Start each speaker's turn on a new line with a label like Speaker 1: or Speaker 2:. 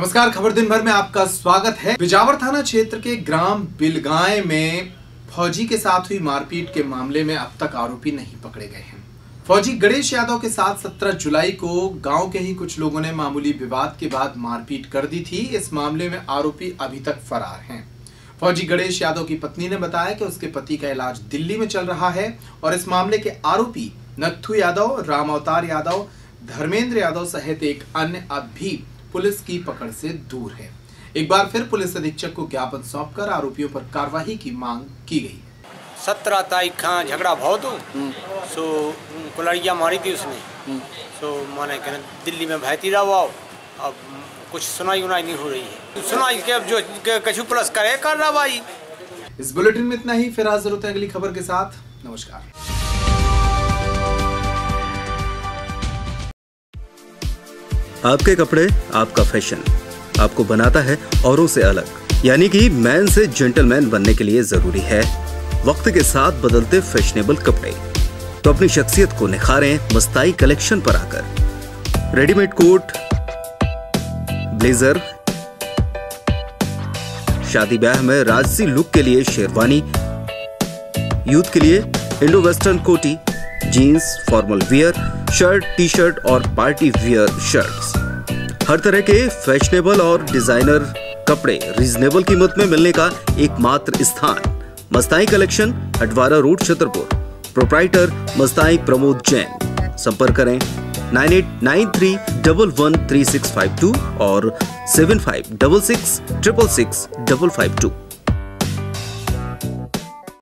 Speaker 1: नमस्कार, खबर दिन भर में आपका स्वागत है। बिजावर थाना क्षेत्र के ग्राम बिलगाय में फौजी के साथ हुई मारपीट के मामले में अब तक आरोपी नहीं पकड़े गए हैं। फौजी गणेश यादव के साथ 17 जुलाई को गांव के ही कुछ लोगों ने मामूली विवाद के बाद मारपीट कर दी थी। इस मामले में आरोपी अभी तक फरार हैं। फौजी गणेश यादव की पत्नी ने बताया कि उसके पति का इलाज दिल्ली में चल रहा है और इस मामले के आरोपी नत्थू यादव, राम अवतार यादव, धर्मेंद्र यादव सहित एक अन्य अब भी पुलिस की पकड़ से दूर है। एक बार फिर पुलिस अधीक्षक को ज्ञापन सौंपकर आरोपियों पर कार्रवाई की मांग की गई।
Speaker 2: 17 तारीख का झगड़ा बहुत सो कुलड़िया मारी थी उसने। सो माने कहना दिल्ली में भैती रहा। अब कुछ सुनाई नहीं हो रही है। सुनाई के अब जो कछु प्लस करे कार्रवाई।
Speaker 1: इस बुलेटिन में इतना ही। फिर हाजिर होते हैं अगली खबर के साथ। नमस्कार।
Speaker 3: आपके कपड़े, आपका फैशन आपको बनाता है औरों से अलग, यानी कि मैन से जेंटलमैन बनने के लिए जरूरी है वक्त के साथ बदलते फैशनेबल कपड़े। तो अपनी शख्सियत को निखारें मस्ताई कलेक्शन पर आकर। रेडीमेड कोट, ब्लेजर, शादी ब्याह में राजसी लुक के लिए शेरवानी, यूथ के लिए इंडो वेस्टर्न कोटी, jeans, formal wear, shirt, T shirt और पार्टी वियर शर्ट्स। हर तरह के फैशनेबल और डिजाइनर कपड़े रीजनेबल कीमत में मिलने का एकमात्र स्थान Mastai collection, Hatwara road, Chhatarpur. Proprietor Mastai Pramod Jain. संपर्क करें 9893113652 और 7566666552।